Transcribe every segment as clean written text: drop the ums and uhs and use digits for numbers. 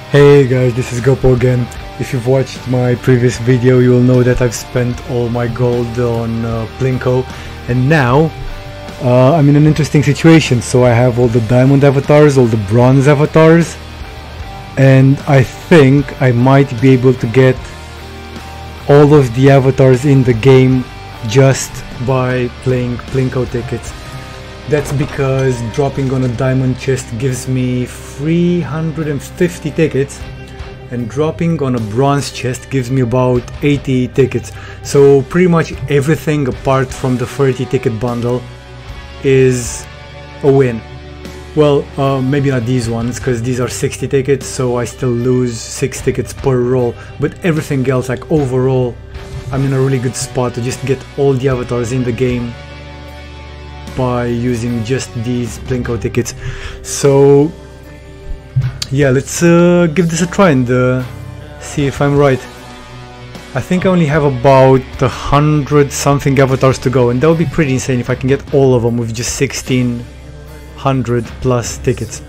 Hey guys, this is Gopo again. If you've watched my previous video, you will know that I've spent all my gold on Plinko, and now I'm in an interesting situation. So I have all the diamond avatars, all the bronze avatars, and I think I might be able to get all of the avatars in the game just by playing Plinko tickets. That's because dropping on a diamond chest gives me 350 tickets, and dropping on a bronze chest gives me about 80 tickets. So pretty much everything apart from the 30 ticket bundle is a win. Well, maybe not these ones, because these are 60 tickets, so I still lose 6 tickets per roll. But everything else, like overall, I'm in a really good spot to just get all the avatars in the game by using just these Plinko tickets. So yeah, let's give this a try and see if I'm right. I think I only have about 100 something avatars to go, and that would be pretty insane if I can get all of them with just 1600 plus tickets.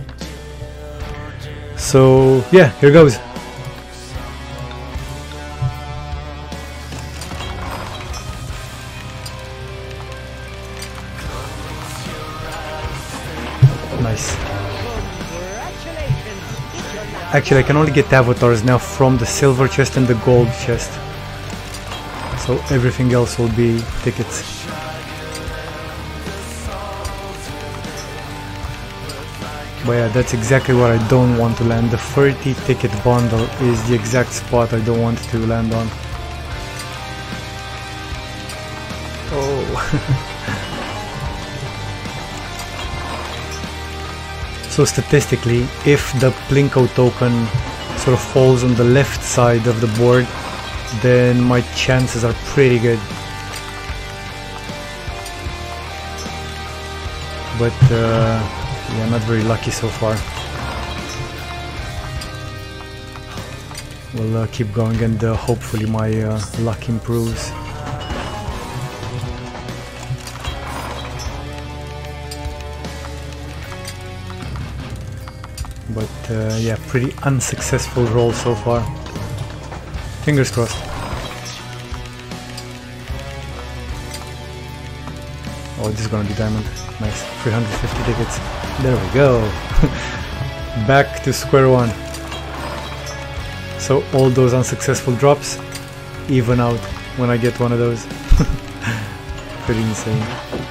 So yeah, here goes. Nice. Actually, I can only get avatars now from the silver chest and the gold chest, so everything else will be tickets. But yeah, that's exactly what I don't want to land. The 30 ticket bundle is the exact spot I don't want to land on. Oh. So statistically, if the Plinko token sort of falls on the left side of the board, then my chances are pretty good. But yeah, not very lucky so far. We'll keep going, and hopefully my luck improves. But yeah, pretty unsuccessful roll so far. Fingers crossed. Oh, this is gonna be diamond. Nice. 350 tickets. There we go. Back to square one. So all those unsuccessful drops even out when I get one of those. Pretty insane.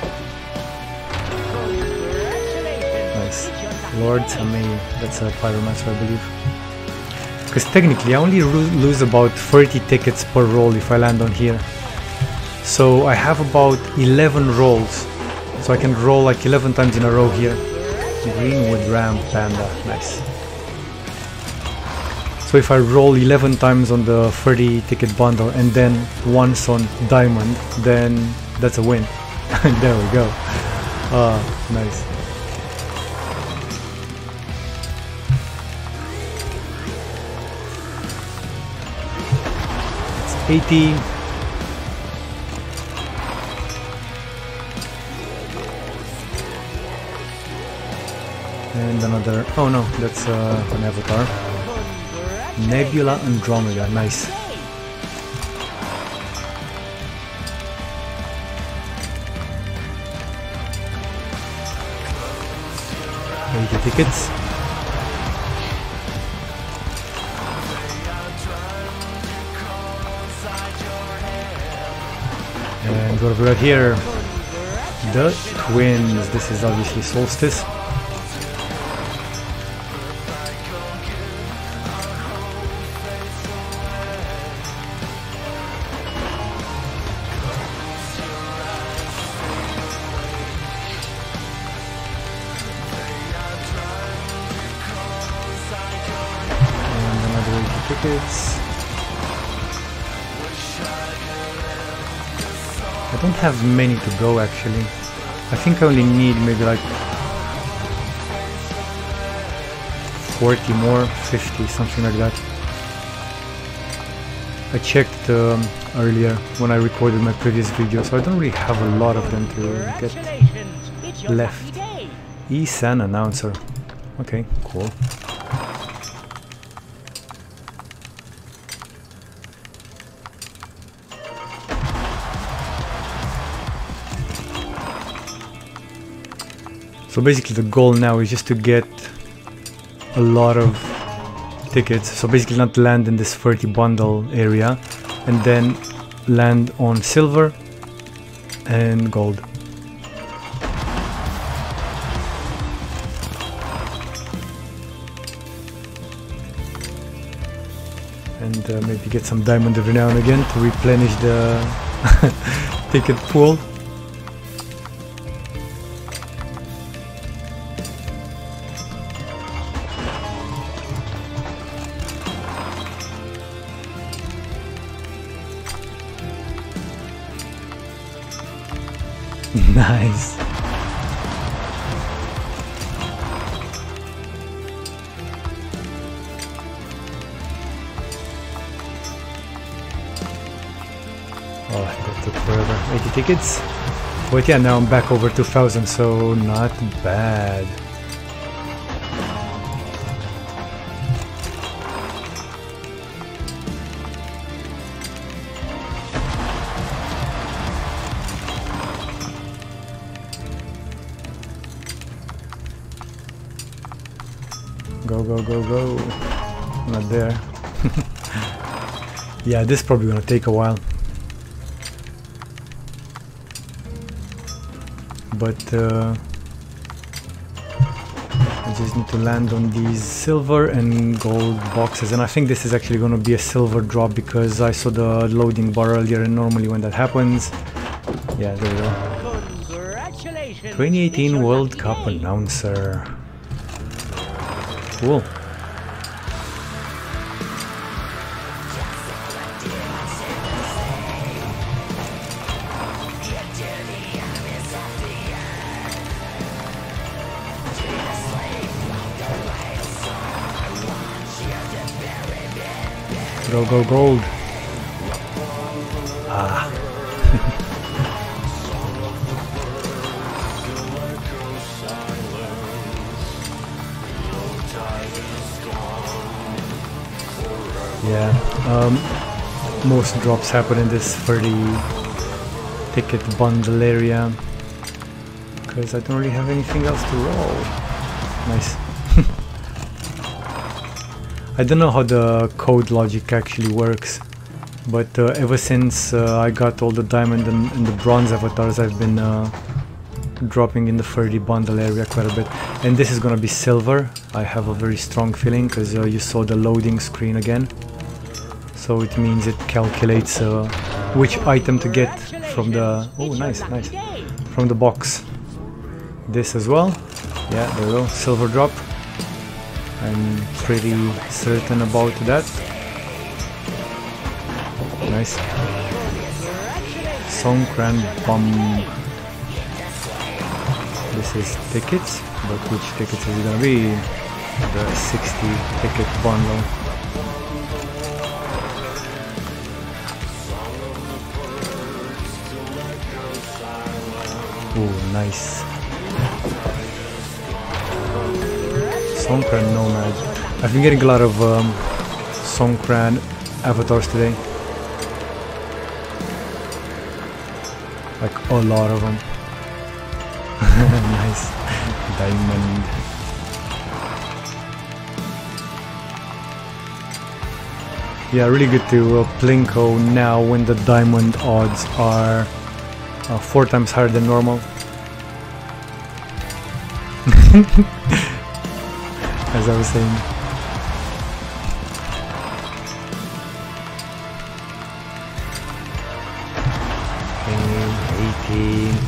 Nice. Lords, that's a pyromancer, I believe. Because technically I only lose about 30 tickets per roll if I land on here. So I have about 11 rolls. So I can roll like 11 times in a row here. Greenwood Ram Panda, nice. So if I roll 11 times on the 30 ticket bundle and then once on diamond, then that's a win. There we go. Ah, nice. 80. And another, oh no, that's an avatar. Nebula Andromeda, nice. Tickets. And what have we got here? The twins. This is obviously Solstice. And another 80 tickets. I don't have many to go actually. I think I only need maybe like 40 more, 50, something like that. I checked earlier when I recorded my previous video, so I don't really have a lot of them to get left. ESAN announcer. Okay, cool. So basically the goal now is just to get a lot of tickets, so basically not land in this 30 bundle area, and then land on silver and gold. And maybe get some diamond every now and again to replenish the ticket pool. Nice. Oh, that took forever. 80 tickets. But yeah, now I'm back over 2000, so not bad. Go, go, go, go. Not there. Yeah, this is probably gonna take a while. But I just need to land on these silver and gold boxes, and I think this is actually gonna be a silver drop because I saw the loading bar earlier, and normally when that happens, yeah, there we go. 2018 World Cup announcer. Cool. Go, go, gold. Ah. Yeah, most drops happen in this 30 ticket bundle area because I don't really have anything else to roll. Nice. I don't know how the code logic actually works, but ever since I got all the diamond and the bronze avatars, I've been dropping in the 30 bundle area quite a bit. And this is gonna be silver. I have a very strong feeling because you saw the loading screen again. So it means it calculates which item to get from the... Oh, nice, nice. From the box. This as well. Yeah, there we go. Silver drop. I'm pretty certain about that. Nice. Songkran bomb. This is tickets, but which tickets is it gonna be? The 60 ticket bundle. Oh, nice. Songkran Nomad. I've been getting a lot of Songkran avatars today. Like a lot of them. Nice. Diamond. Yeah, really good to Plinko now when the diamond odds are 4 times higher than normal. As I was saying. Okay, 18.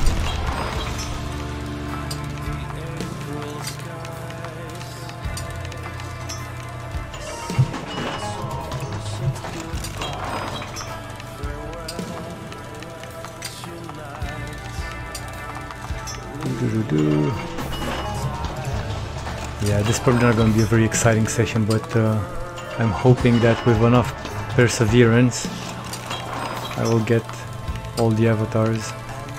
Yeah, this is probably not going to be a very exciting session, but I'm hoping that with enough perseverance I will get all the avatars.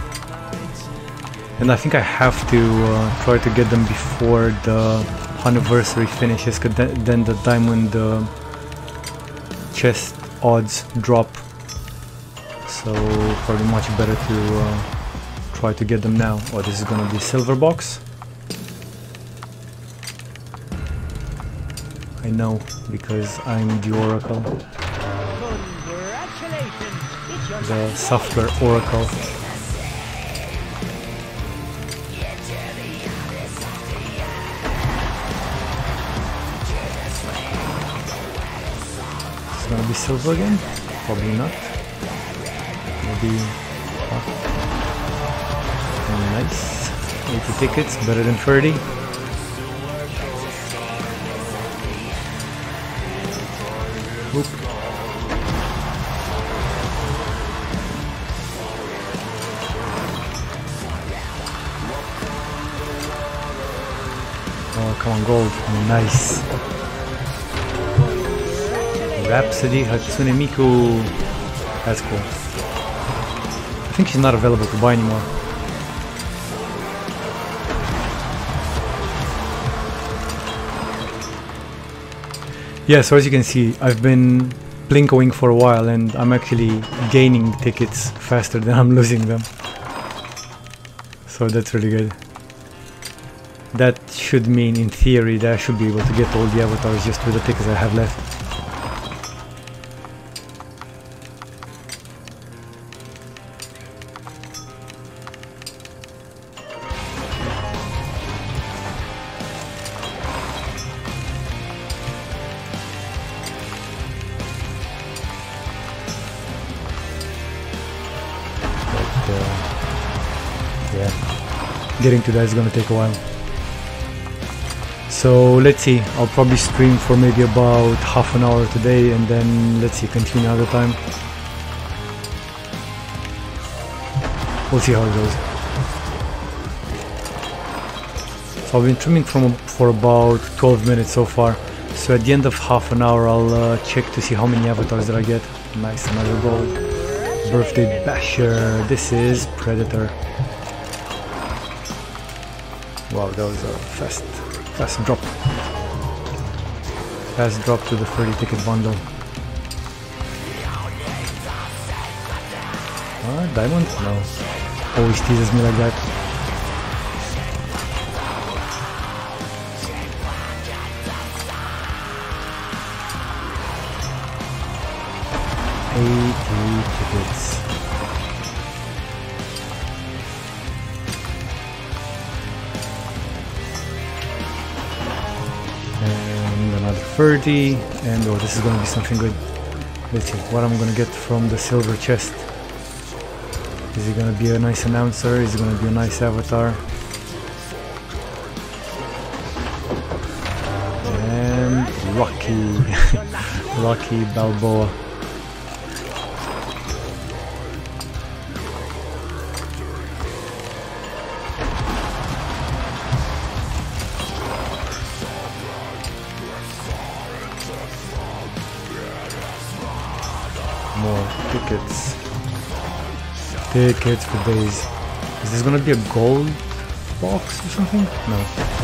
And I think I have to try to get them before the anniversary finishes, because then the diamond chest odds drop. So probably much better to try to get them now. Oh, this is gonna be silver box. I know, because I'm the Oracle. The software Oracle. It's gonna be silver again? Probably not. Maybe... nice. 80 tickets, better than 30. Oop. Oh, come on, gold. Nice. Rhapsody Hatsune Miku. That's cool. I think she's not available to buy anymore. Yeah, so as you can see, I've been Plinkoing for a while and I'm actually gaining tickets faster than I'm losing them. So that's really good. That should mean, in theory, that I should be able to get all the avatars just with the tickets I have left. Yeah, getting to that is gonna take a while. So let's see, I'll probably stream for maybe about half an hour today and then let's see, continue another time. We'll see how it goes. So I've been streaming for about 12 minutes so far. So at the end of half an hour I'll check to see how many avatars did I get. Nice, another gold. Birthday Basher, this is Predator. Wow, that was a fast drop. Fast drop to the 30 ticket bundle. Diamond? No. Always teases me like that. Tickets. And another 30, and oh, this is gonna be something good. Let's see what I'm gonna get from the silver chest. Is it gonna be a nice announcer? Is it gonna be a nice avatar? And Rocky. Rocky Balboa. More tickets. Tickets for days. Is this gonna be a gold box or something? No.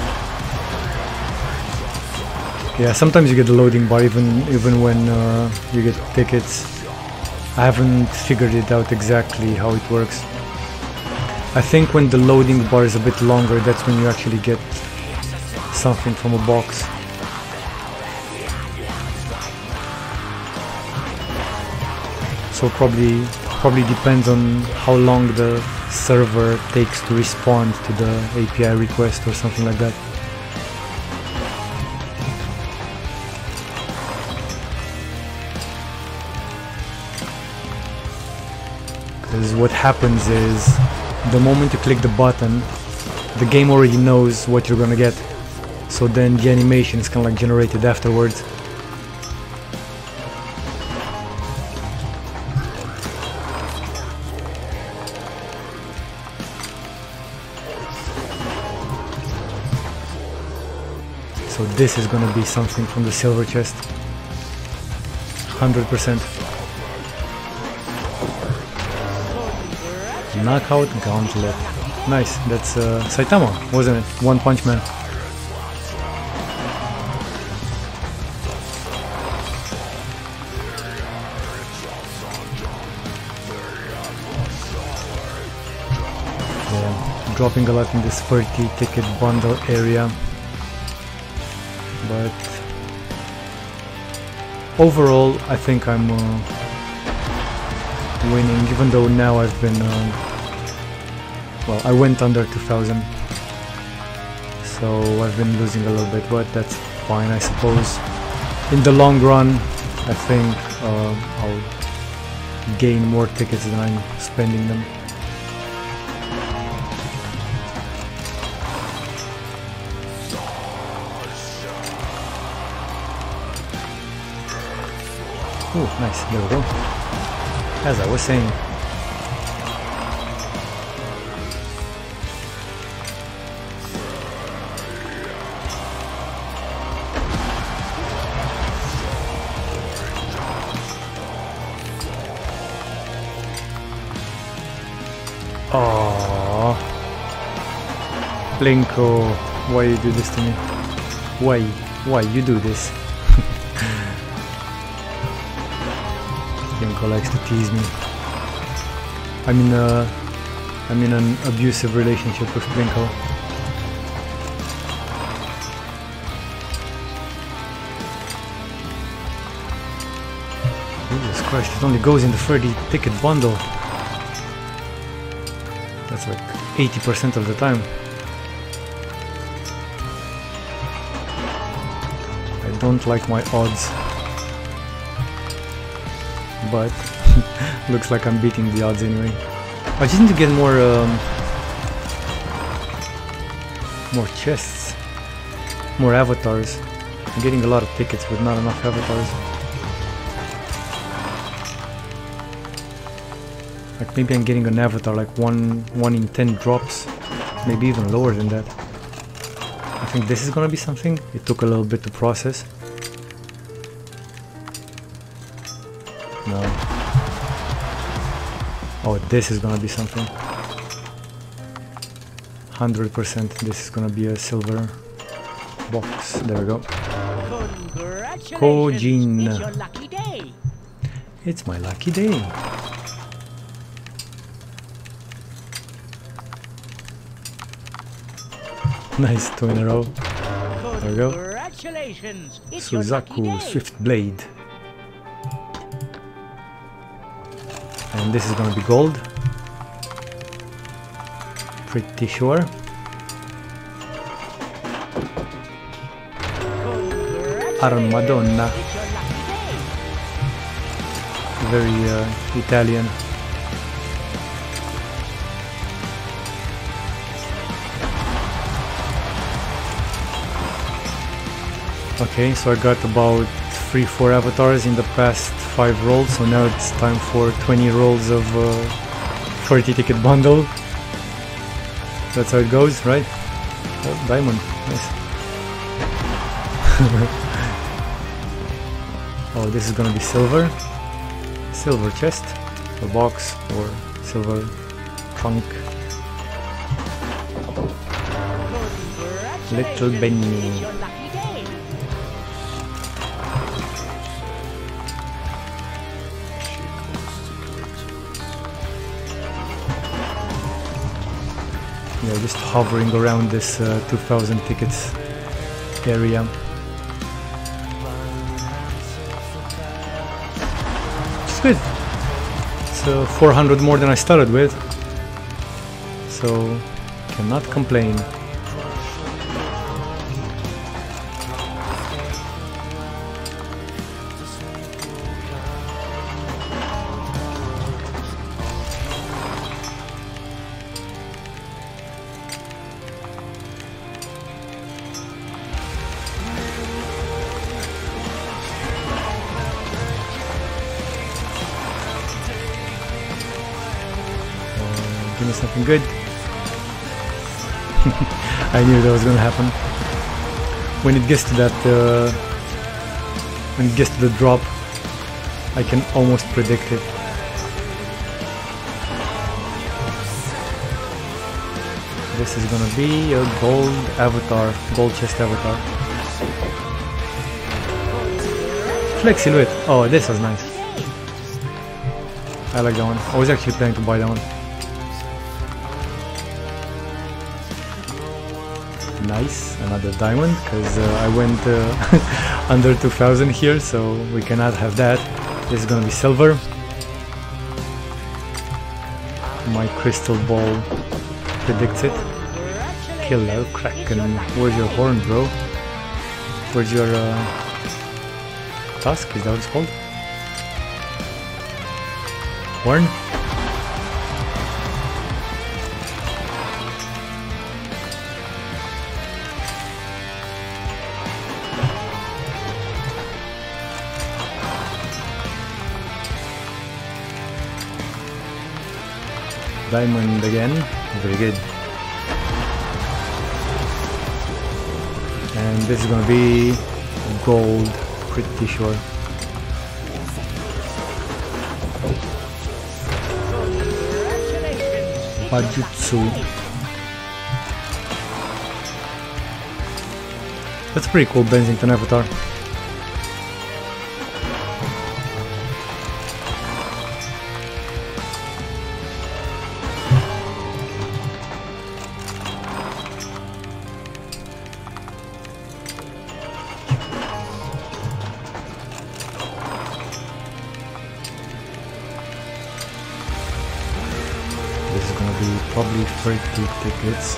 Yeah, sometimes you get the loading bar even when you get tickets. I haven't figured it out exactly how it works. I think when the loading bar is a bit longer, that's when you actually get something from a box. So probably depends on how long the server takes to respond to the API request or something like that. Because what happens is, the moment you click the button, the game already knows what you're gonna get. So then the animation is kind of like generated afterwards. So this is gonna be something from the silver chest. 100%. Knockout Gauntlet. Nice, that's Saitama, wasn't it? One Punch Man. Yeah, dropping a lot in this 30 ticket bundle area. But overall I think I'm winning, even though now I've been well, I went under 2000, so I've been losing a little bit, but that's fine, I suppose. In the long run I think I'll gain more tickets than I'm spending them. Oh, nice, there we go. As I was saying. Oh, Plinko, why you do this to me? Why you do this? Plinko likes to tease me. I'm in an abusive relationship with Plinko. Jesus Christ, it only goes in the 30 ticket bundle. That's like 80% of the time. I don't like my odds, but looks like I'm beating the odds anyway. I just need to get more chests, more avatars. I'm getting a lot of tickets with not enough avatars. Like maybe I'm getting an avatar like 1 in 10 drops, maybe even lower than that. I think this is gonna be something. It took a little bit to process. No. Oh, this is gonna be something. 100% this is gonna be a silver box. There we go. Kojin. It's your lucky day. It's my lucky day. Nice, 2 in a row. There we go. Congratulations. It's your lucky Suzaku day. Swift Blade. And this is gonna be gold. Pretty sure. Armadonna. It's your lucky day. Very Italian. Okay, so I got about 3-4 avatars in the past 5 rolls, so now it's time for 20 rolls of 30 ticket bundle. That's how it goes, right? Oh, diamond, nice. Oh, this is gonna be silver. Silver chest, or box, or silver trunk. Little Benny. It's your lucky day. Yeah, just hovering around this 2000 tickets area. It's good. It's 400 more than I started with, so cannot complain. Give me something good. I knew that was gonna happen. When it gets to that, when it gets to the drop, I can almost predict it. This is gonna be a gold avatar, gold chest avatar. Flex silhouette. Oh, this was nice. I like that one. I was actually planning to buy that one. Nice, another diamond, because I went under 2000 here, so we cannot have that. This is gonna be silver. My crystal ball predicts it. Killer Kraken. Where's your horn, bro? Where's your tusk? Is that what it's called? Horn? Diamond again, very good. And this is gonna be gold, pretty sure. Bajutsu. That's pretty cool, Benzington avatar. This is gonna be probably 30 tickets.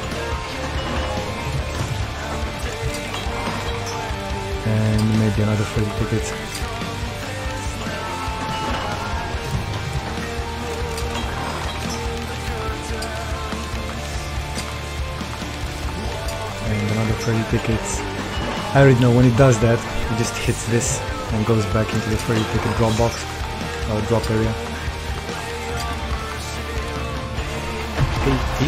And maybe another 30 tickets. And another 30 tickets. I already know when it does that, it just hits this and goes back into the 30 ticket drop box or drop area. 80.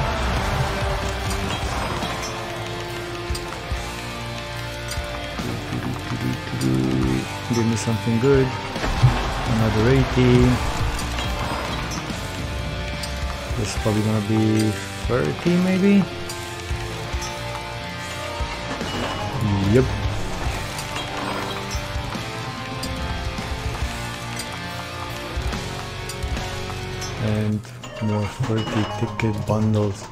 Give me something good. Another 80. This is probably gonna be 30 maybe. Yep. And more 30 ticket bundles.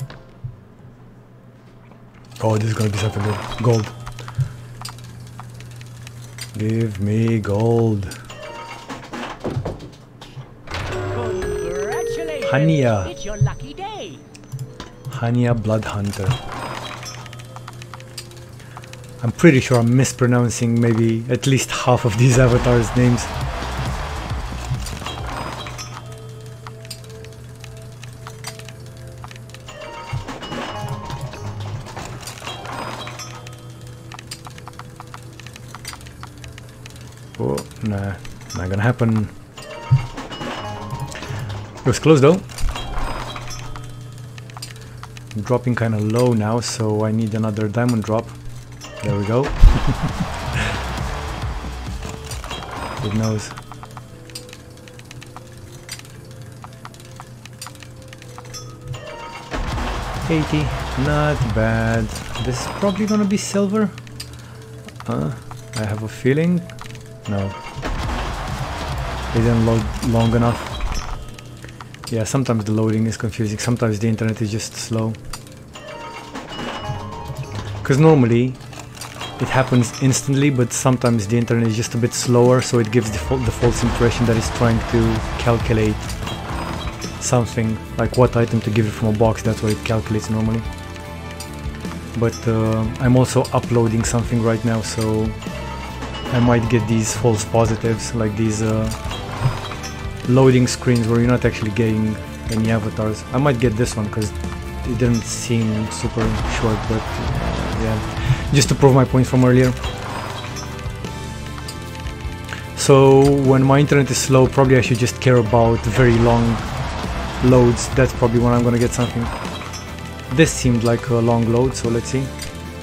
Oh, this is gonna be something good. Gold. Give me gold. Congratulations! Hania. It's your lucky day. Hania Blood Hunter. I'm pretty sure I'm mispronouncing maybe at least half of these avatars' names. Oh, nah, not gonna happen. It was close though. I'm dropping kinda low now, so I need another diamond drop. There we go. It knows. $80, not bad. This is probably gonna be silver. I have a feeling. No. It didn't load long enough. Yeah, sometimes the loading is confusing. Sometimes the internet is just slow. Because normally it happens instantly, but sometimes the internet is just a bit slower, so it gives the false impression that it's trying to calculate something, like what item to give it from a box. That's what it calculates normally. But I'm also uploading something right now, so I might get these false positives, like these loading screens where you're not actually getting any avatars. I might get this one because it didn't seem super short, but yeah, just to prove my point from earlier. So when my internet is slow, probably I should just care about very long loads. That's probably when I'm gonna get something. This seemed like a long load, so let's see.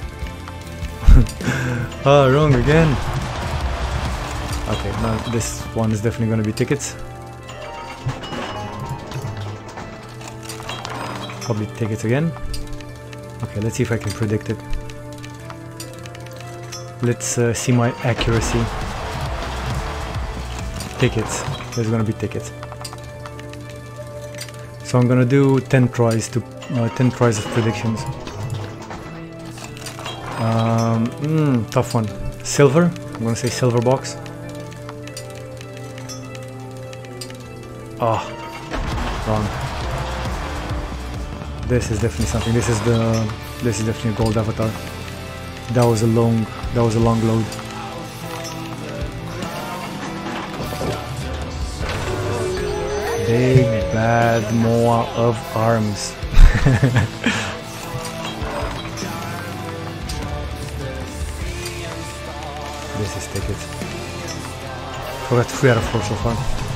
Ah, wrong again. Okay, now this one is definitely gonna be tickets. Probably tickets again. Okay, let's see if I can predict it. Let's see my accuracy. Tickets. There's gonna be tickets. So I'm gonna do 10 tries to 10 tries of predictions. Tough one. Silver. I'm gonna say silver box. Oh, wrong. This is definitely something. This is definitely a gold avatar. That was a long load. Big bad Moa of arms. This is ticket. Forgot 3 out of 4 so far.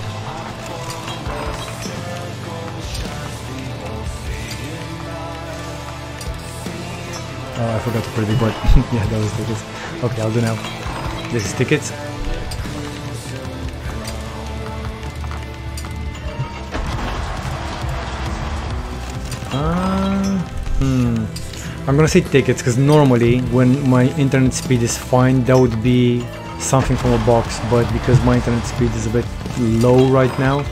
Oh, I forgot to predict what. Yeah, that was tickets. Okay, I'll do now. This is tickets. I'm gonna say tickets because normally when my internet speed is fine, that would be something from a box, but because my internet speed is a bit low right now,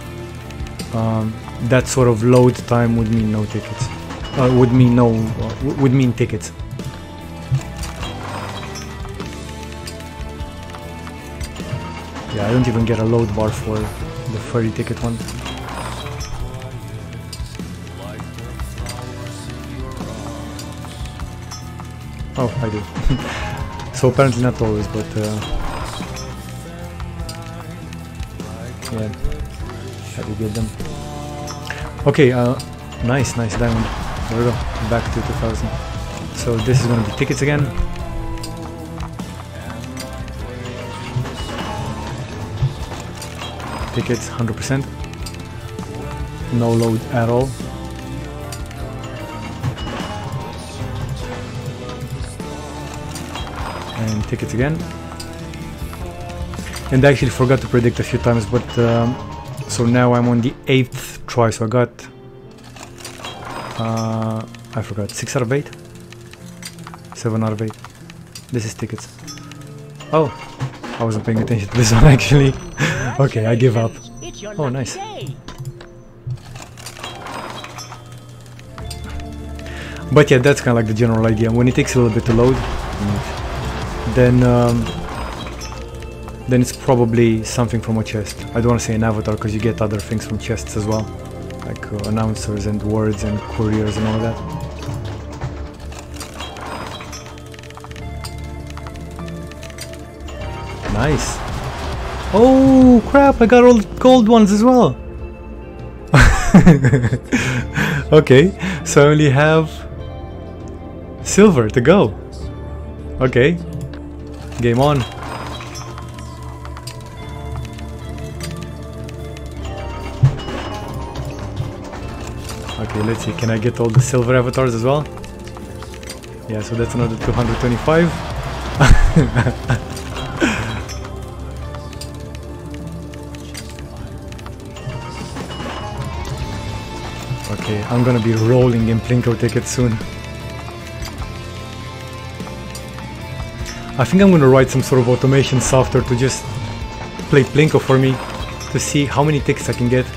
that sort of load time would mean no tickets. Would mean tickets. Yeah, I don't even get a load bar for the furry ticket one. Oh, I do. So apparently not always, but yeah, how do you get them? Okay, nice diamond. There we go, back to 2000. So this is gonna be tickets again. Tickets 100%. No load at all. And tickets again. And I actually forgot to predict a few times, but so now I'm on the 8th try, so I got I forgot, 6 out of 8? 7 out of 8. This is tickets. Oh, I wasn't paying attention to this one actually. Okay, I give up. Oh, nice. But yeah, that's kind of like the general idea. When it takes a little bit to load, then it's probably something from a chest. I don't want to say an avatar because you get other things from chests as well, like announcers and words and couriers and all that. Nice. Oh crap, I got all the gold ones as well. Okay, so I only have silver to go. Okay, game on. Okay, let's see, can I get all the silver avatars as well? Yeah, so that's another 225. Okay, I'm gonna be rolling in Plinko tickets soon. I think I'm gonna write some sort of automation software to just play Plinko for me to see how many tickets I can get.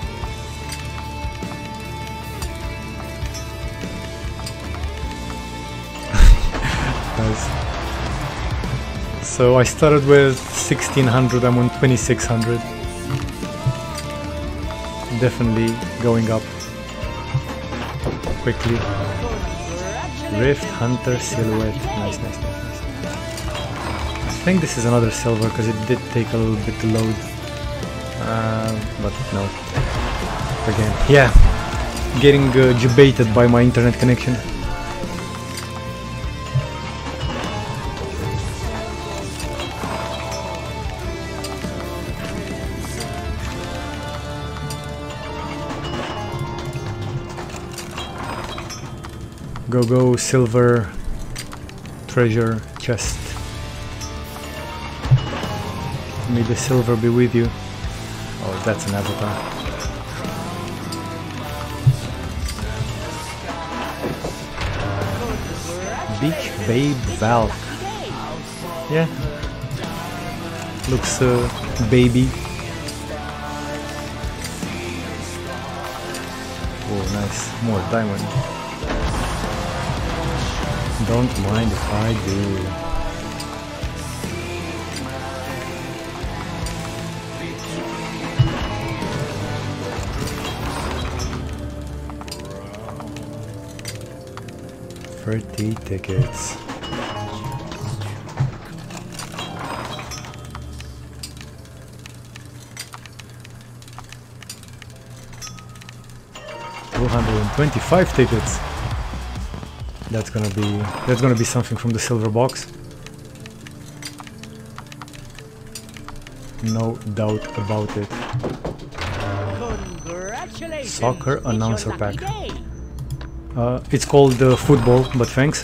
Nice. So I started with 1600, I'm on 2600. Definitely going up quickly. Rift Hunter Silhouette. Nice. I think this is another silver because it did take a little bit to load. But no. Again, yeah. Getting debated by my internet connection. Go silver treasure chest. May the silver be with you. Oh, that's an avatar. Beach Babe Valve. Yeah. Looks baby. Oh, nice. More diamond. Don't mind if I do. $30 tickets. $225 tickets. That's gonna be something from the silver box. No doubt about it. Congratulations. Soccer It's announcer your lucky pack. day. It's called football, but thanks.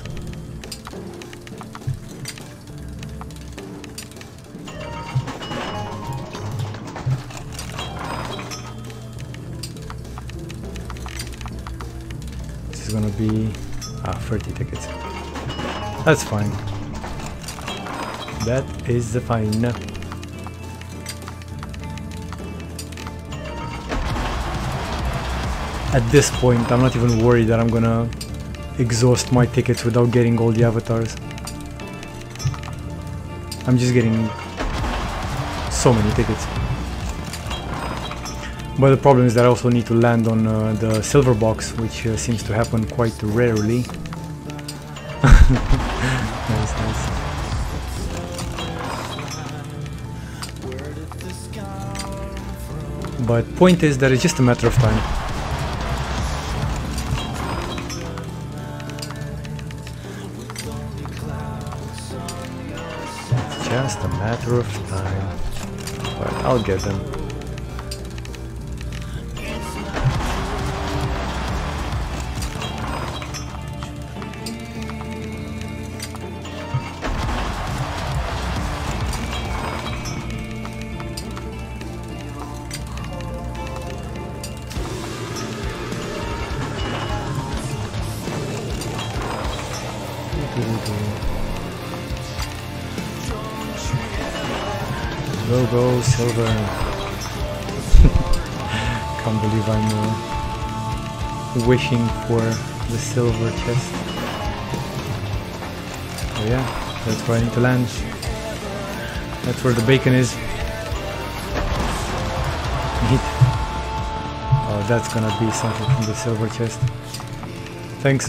This is gonna be 30 tickets. That's fine. That is fine. At this point, I'm not even worried that I'm gonna exhaust my tickets without getting all the avatars. I'm just getting so many tickets. But the problem is that I also need to land on the silver box, which seems to happen quite rarely. Nice, nice. But point is that it's just a matter of time. Just a matter of time, but I'll get them. Go, silver. Can't believe I'm wishing for the silver chest. Oh yeah, that's where I need to land. That's where the bacon is. Neat. Oh, that's gonna be something from the silver chest. Thanks.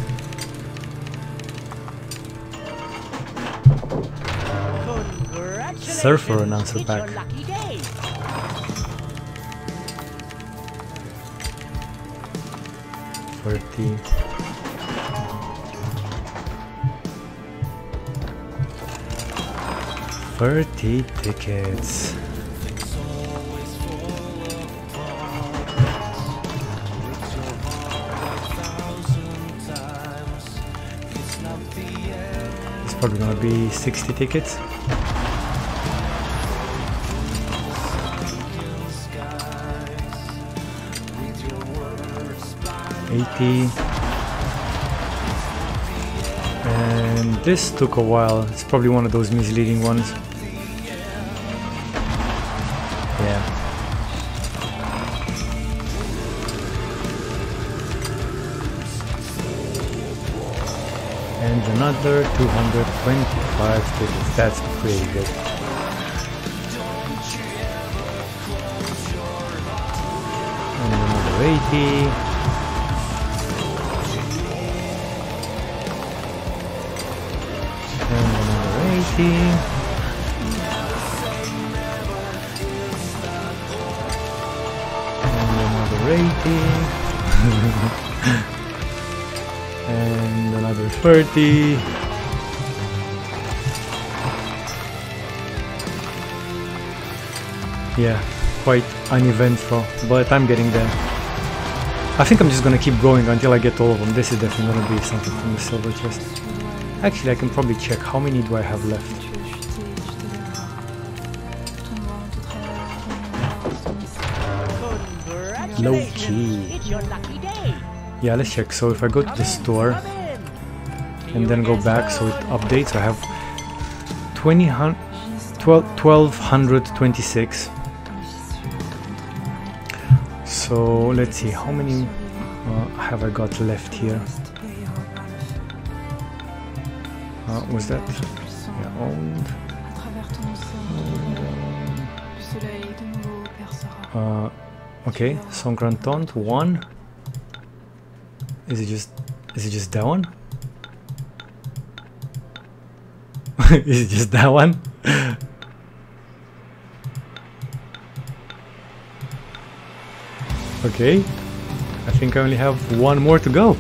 Surfer announcer It's pack. your lucky day. $30 tickets. It's probably gonna be 60 tickets. And this took a while. It's probably one of those misleading ones. Yeah. And another 225 tickets. That's pretty good. And another 80. And another 80. And another 80. And another 30. Yeah, quite uneventful, but I'm getting there. I think I'm just gonna keep going until I get all of them. This is definitely gonna be something from the silver chest. Actually, I can probably check how many do I have left. Low key. It's your lucky day. Yeah, let's check. So if I go to the store and then go back so it updates, I have 1226. So let's see, how many have I got left here? Was that? Yeah, owned. Okay, Songrantant 1. Is it just that one? Is it just that one? Okay, I think I only have one more to go.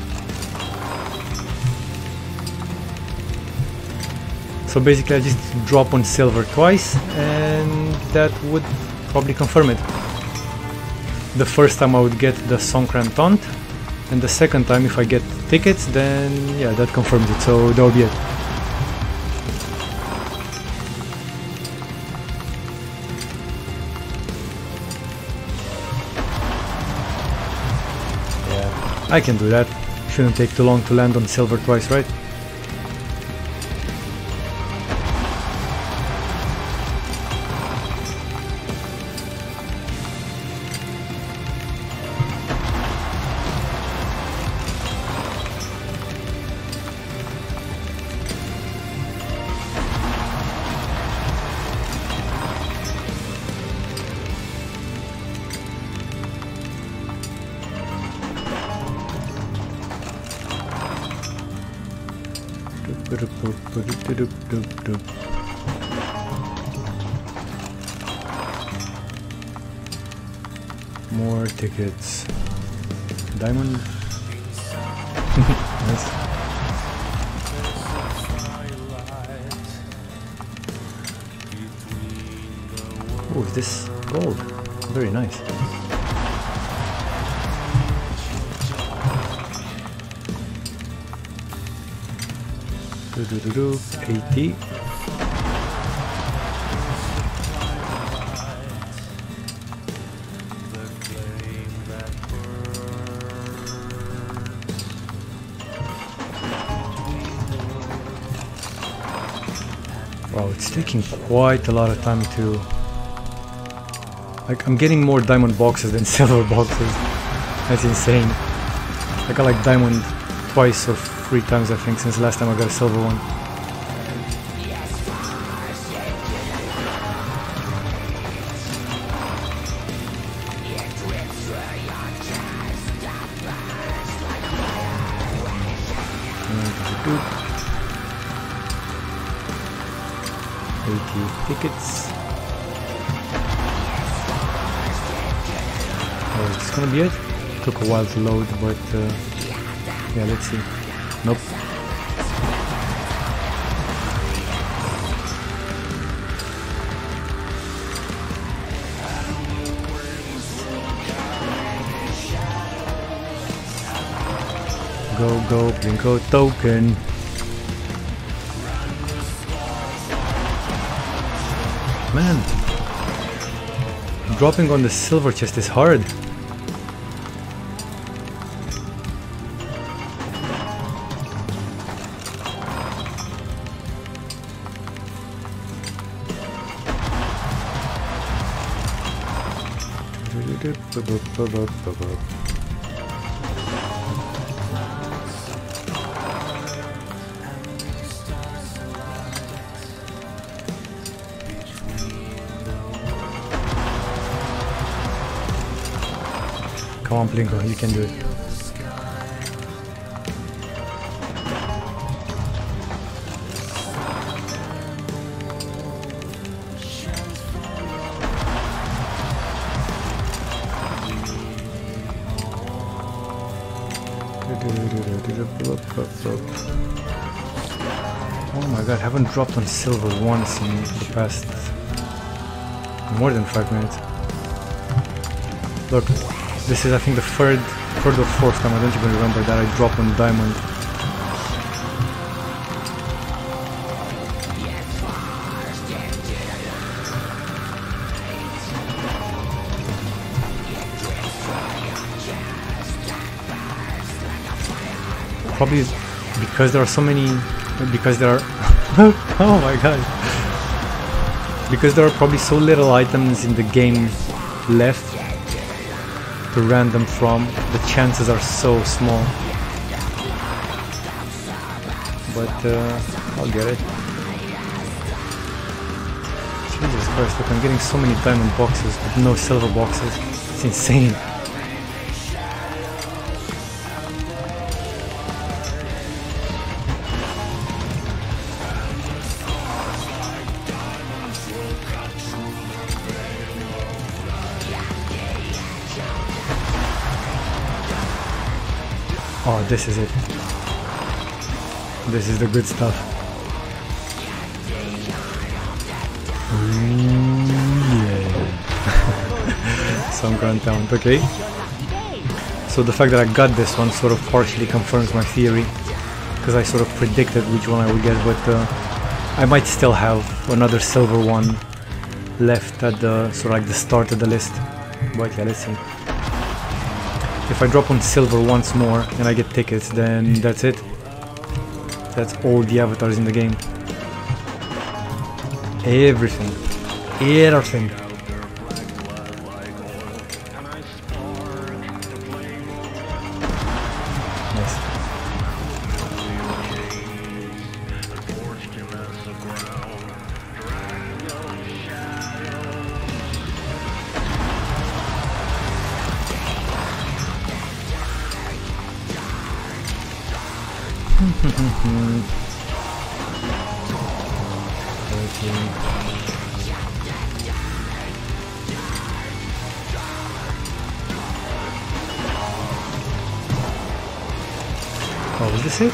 So basically I just drop on silver twice and that would probably confirm it. The first time I would get the Songrantant, and the second time if I get tickets, then yeah, that confirms it, so that will be it. Yeah, I can do that. Shouldn't take too long to land on silver twice, right? More tickets. Diamond. Nice. Oh, is this gold? Very nice. Do 80. Wow, it's taking quite a lot of time to... Like, I'm getting more diamond boxes than silver boxes. That's insane. I got like diamond twice or 3 times I think since last time I got a silver one. Tickets. Oh, it's gonna be it. Took a while to load, but yeah, let's see. Nope. Go, Plinko token. Man, dropping on the silver chest is hard. Come on, Plinko, you can do it. Oh my god, I haven't dropped on silver once in the past more than 5 minutes. Look, this is I think the third or fourth time, I don't even remember, that I dropped on diamond. Probably because there are so many, because there are oh my god, because there are probably so little items in the game left to random from, the chances are so small. But I'll get it. Jesus Christ, look, I'm getting so many diamond boxes, but no silver boxes. It's insane. Oh, this is it. This is the good stuff. Yeah. Some grand talent, okay. So the fact that I got this one sort of partially confirms my theory, because I sort of predicted which one I would get, but I might still have another silver one left at the sort of like the start of the list. But yeah, let's see. If I drop on silver once more and I get tickets, then that's it. That's all the avatars in the game. Everything. Everything. Nice. Oh, is this it?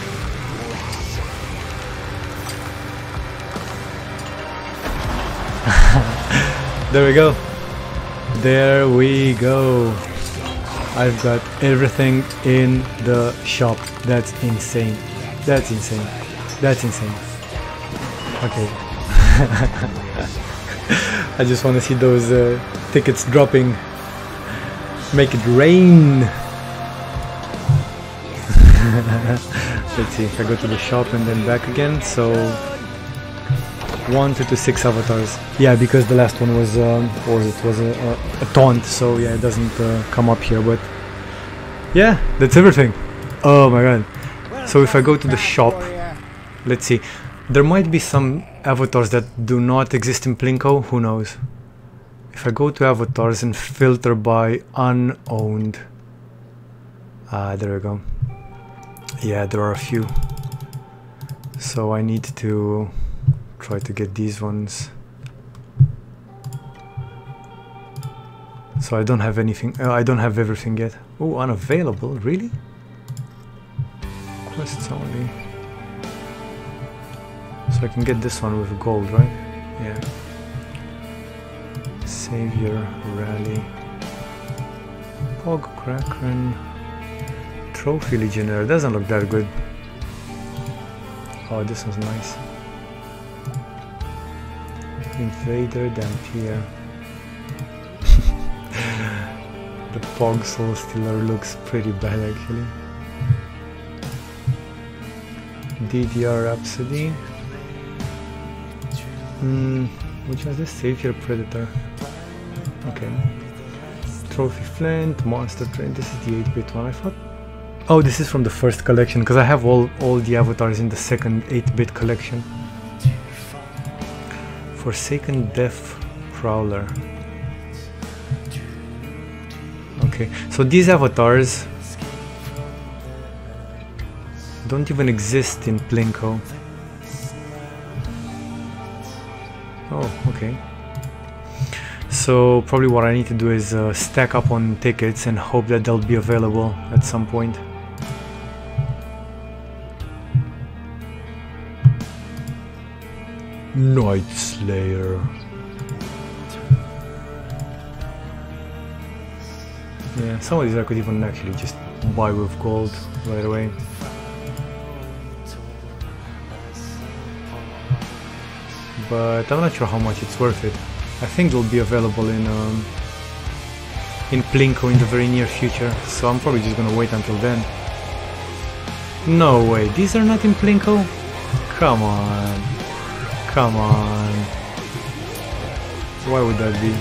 There we go. There we go. I've got everything in the shop. That's insane. That's insane. That's insane. Okay. I just want to see those tickets dropping. Make it rain. Let's see if I go to the shop and then back again. So 1, 2 to 6 avatars. Yeah, because the last one was or it was a taunt, so yeah, it doesn't come up here. But yeah, that's everything. Oh my god. So if I go to the shop, let's see. There might be some avatars that do not exist in Plinko, who knows. If I go to avatars and filter by unowned. There we go. Yeah, there are a few. So I need to try to get these ones. So I don't have anything, I don't have everything yet. Oh, unavailable, really? Quests only. So I can get this one with gold, right? Yeah. Savior, Rally, Pog, Kraken, Trophy Legionnaire. Doesn't look that good. Oh, this one's nice. Invader, Dampier. The Pog Soul Stealer looks pretty bad actually. DDR Rhapsody. Which was the Savior Predator. Okay. Trophy Flint, Monster Train. This is the 8-bit one. I thought. Oh, this is from the first collection because I have all the avatars in the second 8-bit collection. Forsaken Death Prowler. Okay, so these avatars don't even exist in Plinko. Oh, okay. So probably what I need to do is stack up on tickets and hope that they'll be available at some point. Night Slayer. Yeah, some of these I could even actually just buy with gold right away. But I'm not sure how much it's worth it. I think they'll be available in Plinko in the very near future, so I'm probably just gonna wait until then. No way, these are not in Plinko? Come on. Come on. Why would that be?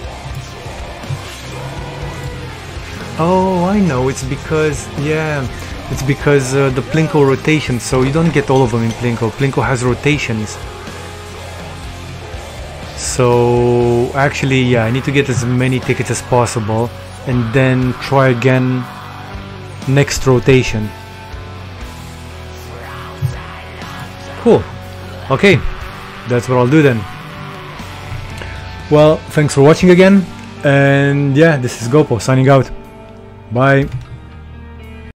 Oh, I know, it's because, yeah, It's because the Plinko rotation, so you don't get all of them in Plinko. Plinko has rotations. So actually, yeah, I need to get as many tickets as possible and then try again next rotation. Cool. Okay, that's what I'll do then. Well, thanks for watching again, and yeah, this is Gopo signing out. Bye.